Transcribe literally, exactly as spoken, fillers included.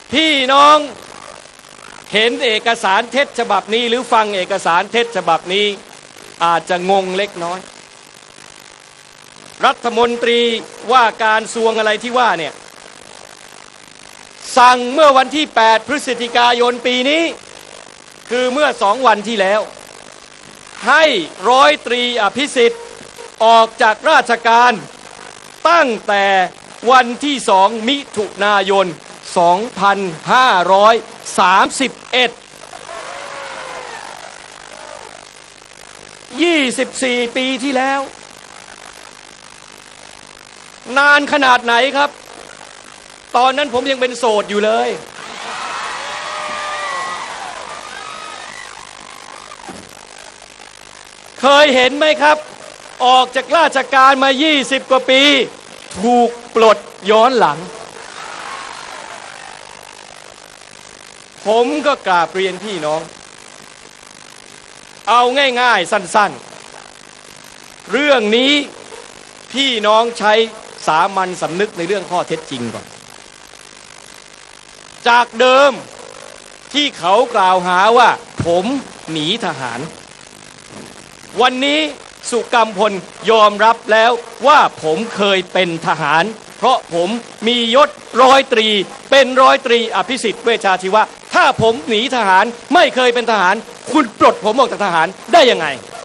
พี่น้องเห็นเอกสารเท็จฉบับนี้หรือฟังเอกสารเท็จฉบับนี้อาจจะงงเล็กน้อยรัฐมนตรีว่าการกระทรวงอะไรที่ว่าเนี่ยสั่งเมื่อวันที่แปดพฤศจิกายนปีนี้คือเมื่อสองวันที่แล้วให้ร้อยตรีอภิสิทธิ์ออกจากราชการตั้งแต่วันที่สองมิถุนายนสองพันห้าร้อยสามสิบเอ็ด ยี่สิบสี่ปีที่แล้วนานขนาดไหนครับตอนนั้นผมยังเป็นโสดอยู่เลยเคยเห็นไหมครับออกจากราชการมายี่สิบกว่าปีถูกปลดย้อนหลังผมก็กราบเรียนพี่น้องเอาง่ายๆสั้นๆเรื่องนี้พี่น้องใช้สามัญสำนึกในเรื่องข้อเท็จจริงก่อนจากเดิมที่เขากล่าวหาว่าผมหนีทหารวันนี้สุกัมพลยอมรับแล้วว่าผมเคยเป็นทหารเพราะผมมียศร้อยตรีเป็นร้อยตรีอภิสิทธิ์เวชชาชีวะถ้าผมหนีทหารไม่เคยเป็นทหารคุณปลดผมออกจากทหารได้ยังไง